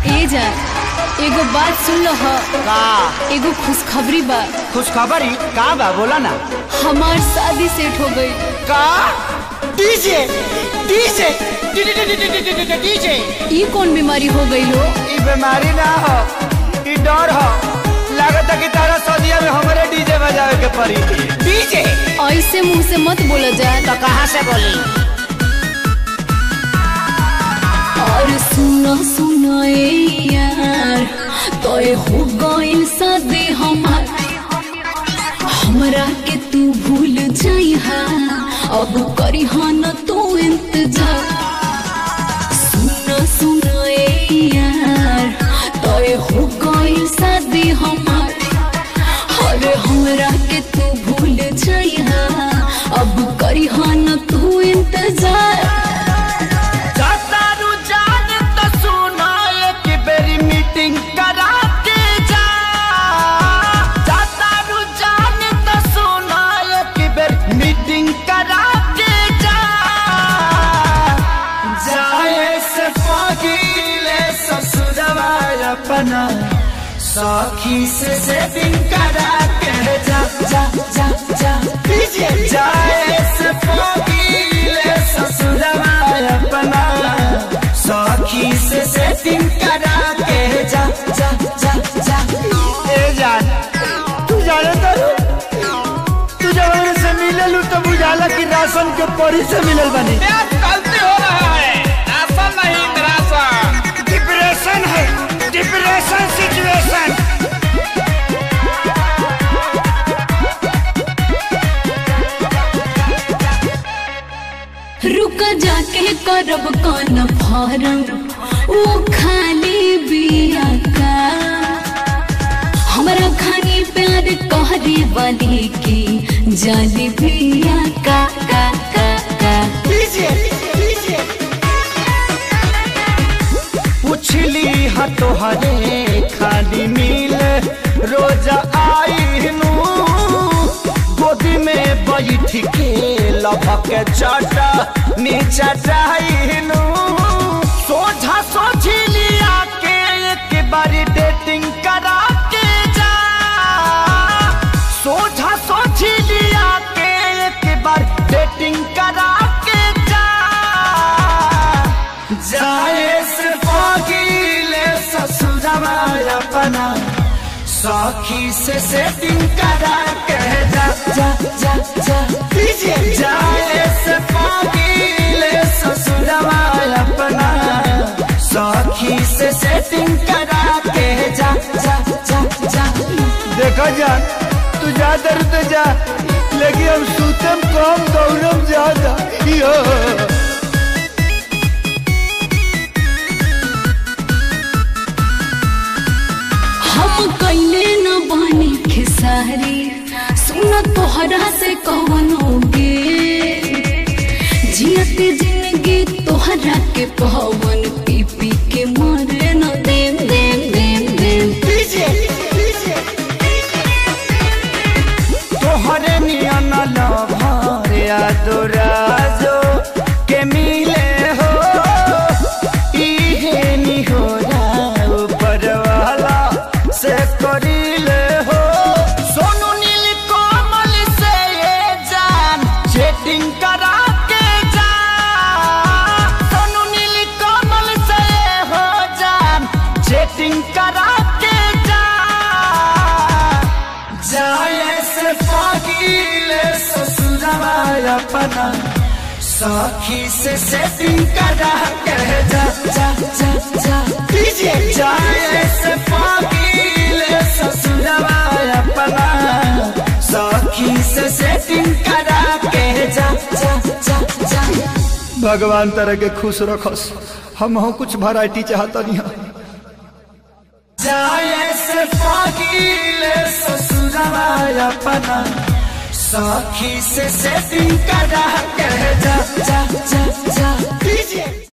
ए जा एगो बात सुन लो का एगो खुशखबरी बा। खुशखबरी का बा बोला ना। हमार शादी सेट हो गई। का डीजे डीजे डीजे ई कौन बीमारी हो गई हो? ई बीमारी ना हो, ई डर हो। लागत कि तारा सदिया में हमारे डीजे बजावे के पड़ी। डीजे ऐसे मुंह से मत बोला जाए। तो कहाँ से बोली? और सुनो सुनो यार तो हो गई शादी हमार, हमरा के तू भूल जाइहा, अब करी न तू इंतजार। सुनो सुनो यार तो हो गई शादी हमार, अरे हमरा के तू भूल जाइहा, अब करी न तू इंतजार। सखी से सेटिंग करा के जा जा जा जा डीजे जाए से पगीले ससुरवा अपना। सखी से सेटिंग करा के जा जा जा जा। ए जान तू जाने तू जब मेरे से मिललू तो बुझाला कि राशन के परी से मिलल बनी। गलती हो रहा है, राशन नहीं निराशन। डिप्रेशन है, डिप्रेशन सिचुएशन। रुका जाके करब कौन फारम, वो खाली बिया का हमरा खानी प्यार कहरे वाली की जाली बिया का का का का। पुछली हा तोहरे खाली मिल रोज आई गोदी में बैठ के लभक चाटा नीचा चाहनू। सोझा सोची लिया के एक बारी डेटिंग करा के जा। सोझा सोची लिया के एक बार डेटिंग करा के जा। जाए से पगीले ससुरवा अपना। सखी से सेटिंग करा के जा जा जा जा डीजे जाए से पगीले ससुरवा अपना। सखी से सेटिंग करा के जा जा जा जा। देखो जा तू जा दर तो जा, लेकिन हम सूतम कम दौड़म ज्यादा। यो हम कैले न बनी खेसारी, सुन तोहरा से कवनोगे जियत जिंदगी तोहरा के पवन पी पी के मरे न देम देम देम देम। तोहरे नियन लभर यादराजो के मिले हो, इहे निहोरा ऊपर वाला से करीले हो। सोनू नील कोमल से ये जान चैटिंग करा के जा। सोनू नील कोमल से ये हो जान चैटिंग करा के जा। जाए से पगीले ससुरवा अपना। सखी से सेटिंग करा के जा जा जा जा डीजे जाए से पगीले ससुरवा अपना। सखी से सेटिंग करा के जा जा जा जा। भगवान तरह के खुश रखस, हम हो कुछ वैरायटी चाहता नहीं। जाए से पगीले ससुरवा अपना। सखी से सेटिंग करा के जा जा जा जा डीजे।